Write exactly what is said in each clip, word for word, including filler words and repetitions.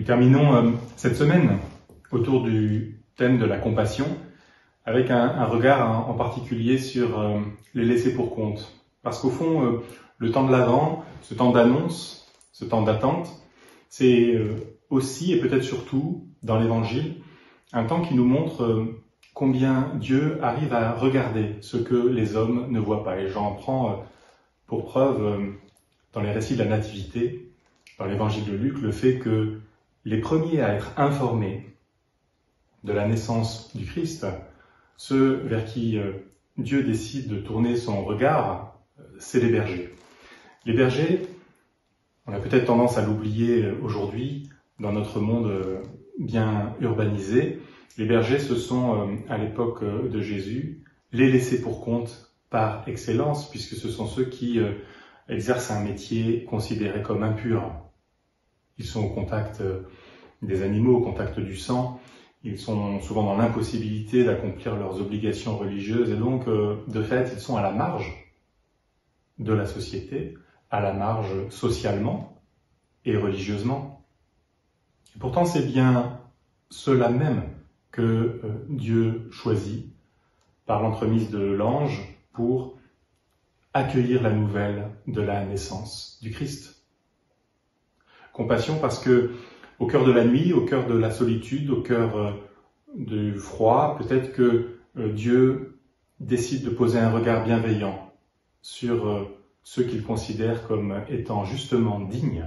Nous terminons euh, cette semaine autour du thème de la compassion avec un, un regard en, en particulier sur euh, les laissés pour compte. Parce qu'au fond, euh, le temps de l'Avent, ce temps d'annonce, ce temps d'attente, c'est euh, aussi et peut-être surtout dans l'Évangile un temps qui nous montre euh, combien Dieu arrive à regarder ce que les hommes ne voient pas. Et j'en prends euh, pour preuve euh, dans les récits de la Nativité, dans l'Évangile de Luc, le fait que les premiers à être informés de la naissance du Christ, ceux vers qui euh, Dieu décide de tourner son regard, euh, c'est les bergers. Les bergers, on a peut-être tendance à l'oublier aujourd'hui dans notre monde euh, bien urbanisé. Les bergers, ce sont, euh, à l'époque euh, de Jésus, les laissés pour compte par excellence, puisque ce sont ceux qui euh, exercent un métier considéré comme impur. Ils sont au contact euh, des animaux, au contact du sang. Ils sont souvent dans l'impossibilité d'accomplir leurs obligations religieuses et donc, euh, de fait, ils sont à la marge de la société, à la marge socialement et religieusement. Et pourtant, c'est bien cela même que euh, Dieu choisit par l'entremise de l'ange pour accueillir la nouvelle de la naissance du Christ. Compassion parce que au cœur de la nuit, au cœur de la solitude, au cœur euh, du froid, peut-être que euh, Dieu décide de poser un regard bienveillant sur euh, ceux qu'il considère comme étant justement dignes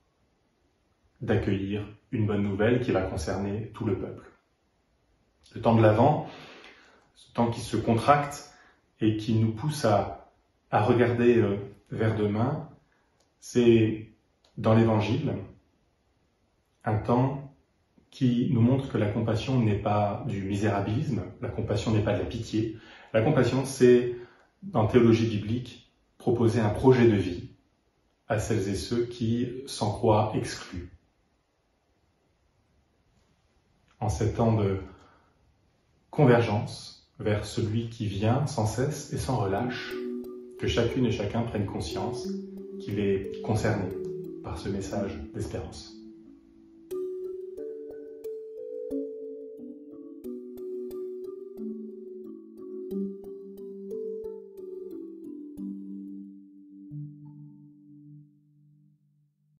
d'accueillir une bonne nouvelle qui va concerner tout le peuple. Le temps de l'Avent, ce temps qui se contracte et qui nous pousse à, à regarder euh, vers demain, c'est dans l'Évangile un temps qui nous montre que la compassion n'est pas du misérabilisme, la compassion n'est pas de la pitié. La compassion, c'est, en théologie biblique, proposer un projet de vie à celles et ceux qui s'en croient exclus. En ces temps de convergence vers celui qui vient sans cesse et sans relâche, que chacune et chacun prenne conscience qu'il est concerné par ce message d'espérance.